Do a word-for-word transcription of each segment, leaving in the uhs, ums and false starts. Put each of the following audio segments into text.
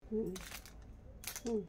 हम्म हम्म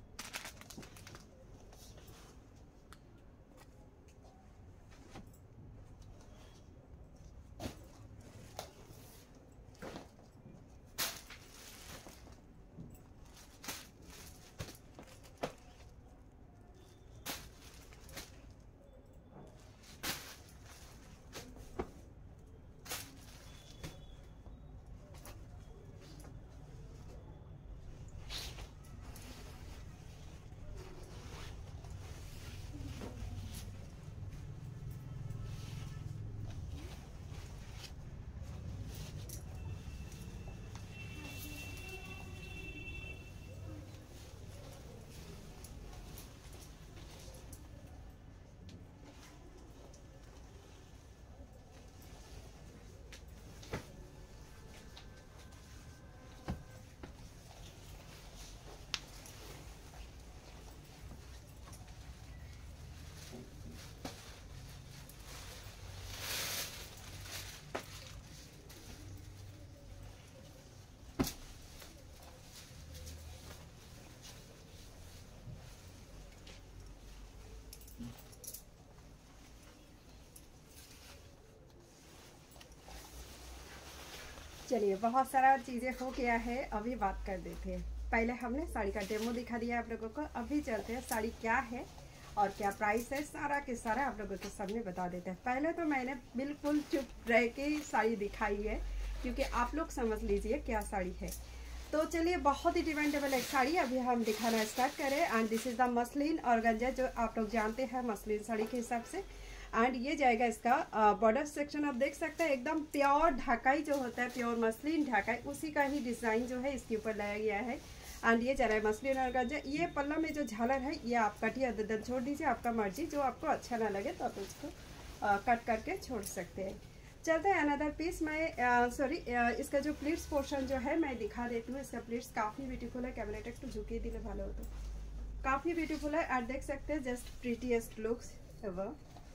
चलिए, बहुत सारा चीज़ें हो गया है, अभी बात कर देते हैं। पहले हमने साड़ी का डेमो दिखा दिया आप लोगों को, अभी चलते हैं साड़ी क्या है और क्या प्राइस है, सारा के सारा आप लोगों के सामने बता देते हैं। पहले तो मैंने बिल्कुल चुप रह के साड़ी दिखाई है, क्योंकि आप लोग समझ लीजिए क्या साड़ी है। तो चलिए, बहुत ही डिमांडेबल एक साड़ी अभी हम दिखाना स्टार्ट करें। And this is the muslin organza, जो आप लोग जानते हैं मसलिन साड़ी के हिसाब से। एंड ये जाएगा इसका बॉर्डर सेक्शन, आप देख सकते हैं एकदम प्योर ढाकाई जो होता है, प्योर मसलिन ढाकाई, उसी का ही डिज़ाइन जो है इसके ऊपर लाया गया है। एंड ये जा रहा है मसलिन ऑर्गेन्जा। ये पल्ला में जो झालर है ये आप कटिए अदद छोड़ दीजिए, आपका मर्जी, जो आपको अच्छा ना लगे तो आप उसको आ, कट करके छोड़ सकते हैं। चलते हैं अनदर पीस। मैं सॉरी इसका जो प्लीट्स पोर्शन जो है मैं दिखा देती हूँ। इसका प्लीट्स काफ़ी ब्यूटीफुल है, कैमरा टू झुकी दिले भालो हो तो काफ़ी ब्यूटीफुल है। एंड देख सकते हैं just prettiest looks ever.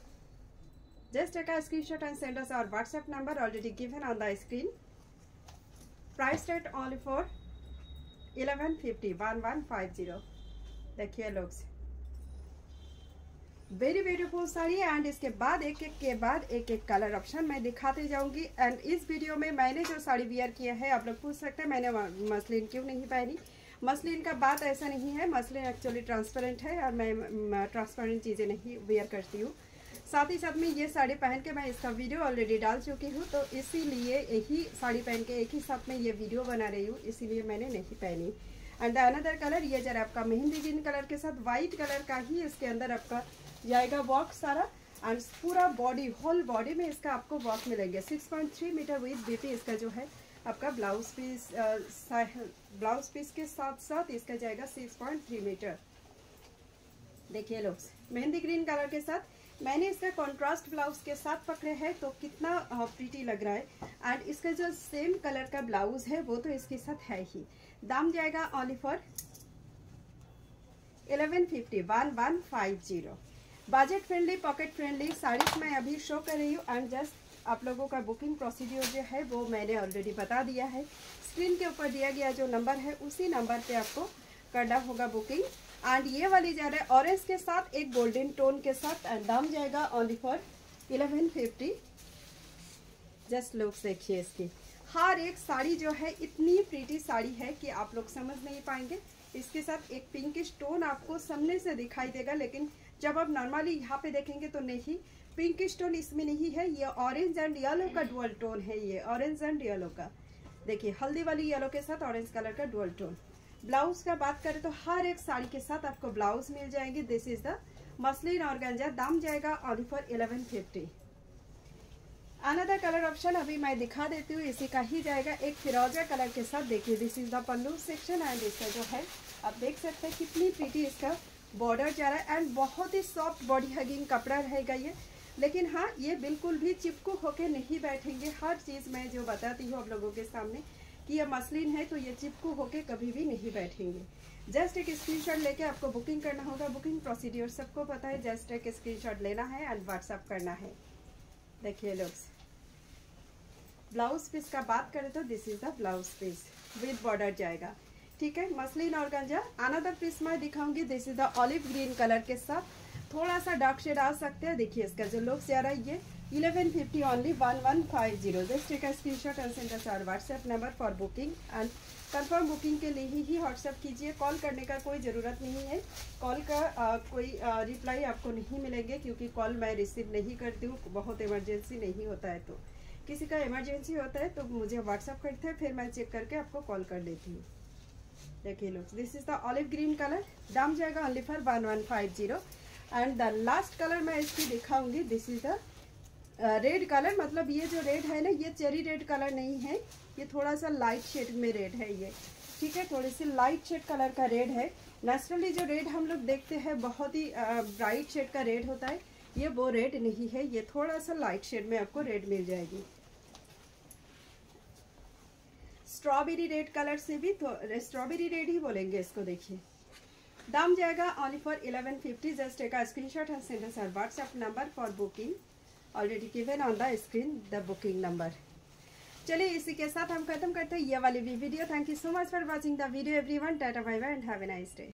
Just take a screenshot and send us our WhatsApp number already given on the screen. Price rate only for eleven fifty, one one five zero. देखिए looks very beautiful sari. And इसके बाद एक एक के बाद एक एक colour option मैं दिखाते जाऊंगी। एंड इस वीडियो में मैंने जो साड़ी वियर किया है, आप लोग पूछ सकते हैं मैंने मसलिन क्यों नहीं पहनी। मसलिन का बात ऐसा नहीं है, मसलिन एक्चुअली ट्रांसपेरेंट है और मैं ट्रांसपेरेंट चीज़ें नहीं वियर करती हूँ। साथ ही साथ में ये साड़ी पहन के मैं इसका वीडियो ऑलरेडी डाल चुकी हूँ, तो इसीलिए एक ही साड़ी पहन के एक ही साथ में ये वीडियो बना रही हूँ, इसीलिए मैंने नहीं पहनी। एंड अनदर कलर ये जरा आपका मेहंदी ग्रीन कलर के साथ वाइट कलर का ही इसके अंदर आपका जाएगा वर्क सारा। एंड पूरा बॉडी, होल बॉडी में इसका आपको वर्क मिलेंगे। Six point three metre with B इसका जो है आपका ब्लाउज पीस, ब्लाउज पीस के साथ साथ इसका जाएगा सिक्स पॉइंट थ्री मीटर। देखिए लोग, मेहंदी ग्रीन कलर के साथ मैंने इसका कॉन्ट्रास्ट ब्लाउज के साथ पकड़े हैं, तो कितना प्रीटी लग रहा है। एंड इसका जो सेम कलर का ब्लाउज है वो तो इसके साथ है ही। दाम जाएगा only for eleven fifty, one one five zero. Budget friendly, pocket friendly saris मैं अभी शो कर रही हूँ। एंड जस्ट आप लोगों का बुकिंग प्रोसीड्यूर जो है वो मैंने ऑलरेडी बता दिया है। स्क्रीन के ऊपर दिया गया जो नंबर है उसी नंबर पे आपको करना होगा बुकिंग। एंड ये वाली जा रहा है ऑरेंज के साथ एक गोल्डन टोन के साथ। एंड दाम जाएगा only for eleven fifty. Just look देखिए इसकी, हर एक साड़ी जो है इतनी प्रीटी साड़ी है कि आप लोग समझ नहीं पाएंगे। इसके साथ एक पिंकिश टोन आपको सामने से दिखाई देगा, लेकिन जब आप नॉर्मली यहाँ पे देखेंगे तो नहीं, पिंकिश टोन इसमें नहीं है। ये ऑरेंज एंड येलो का डुअल टोन है, ये ऑरेंज एंड येलो का। देखिए हल्दी वाली येलो के साथ ऑरेंज कलर का डुअल टोन। ब्लाउज का बात करें तो हर एक साड़ी के साथ आपको ब्लाउज मिल जाएंगे। This is the muslin organza. दाम जाएगा only for eleven fifty. Another colour option अभी मैं दिखा देती हूँ, इसी का ही जाएगा एक फिरोजा कलर के साथ। देखिए this is the pallu section. And इसका जो है आप देख सकते हैं कितनी प्रीटी इसका बॉर्डर जा रहा है। एंड बहुत ही सॉफ्ट बॉडी हगिंग कपड़ा रहेगा ये, लेकिन हाँ ये बिल्कुल भी चिपकू होके नहीं बैठेंगे। हर चीज़ मैं जो बताती हूँ आप लोगों के सामने कि ये मसलिन है तो ये चिपकू होके कभी भी नहीं बैठेंगे। जस्ट एक स्क्रीनशॉट लेके आपको बुकिंग करना होगा। बुकिंग प्रोसीड्यूर सबको पता है, जस्ट एक स्क्रीनशॉट लेना है एंड व्हाट्सअप करना है। देखिए लोग, ब्लाउज पीस का बात करें तो this is the blouse piece with border जाएगा। ठीक है, मसलिन और गंजा। अनदर पीस मैं दिखाऊंगी, this is the olive green colour के साथ थोड़ा सा डार्क शेड आ सकते हैं। देखिए इसका जो लुक्स आ रहा है ये eleven fifty only one one five zero. Just take a screenshot and send us our WhatsApp number for booking and confirm booking के लिए ही व्हाट्सएप कीजिए। कॉल करने का कोई ज़रूरत नहीं है। कॉल का आ, कोई रिप्लाई आपको नहीं मिलेंगे क्योंकि कॉल मैं रिसीव नहीं करती हूँ। बहुत इमरजेंसी नहीं होता है, तो किसी का इमरजेंसी होता है तो मुझे व्हाट्सएप करते हैं, फिर मैं चेक करके आपको कॉल कर लेती हूँ। देखिए looks, this is the olive green colour. दाम जाएगा only for one one five zero. And the last colour मैं इसकी दिखाऊंगी, this is the red colour. मतलब ये जो रेड है ना, ये चेरी रेड कलर नहीं है, ये थोड़ा सा लाइट शेड में रेड है ये, ठीक है, थोड़ी सी लाइट शेड कलर का रेड है। नेचुरली जो रेड हम लोग देखते हैं बहुत ही ब्राइट शेड का रेड होता है, ये वो रेड नहीं है, ये थोड़ा सा लाइट शेड में आपको रेड मिल जाएगी। स्ट्रॉबेरी रेड कलर से भी तो स्ट्रॉबेरी रेड ही बोलेंगे इसको। देखिए दाम जाएगा only for eleven fifty. Just take a screenshot and send us our WhatsApp number for booking, already given on the screen the booking number. चलिए इसी के साथ हम खत्म करते हैं ये वाली भी video. Thank you so much for watching the video everyone. Tata bye bye and have a nice day.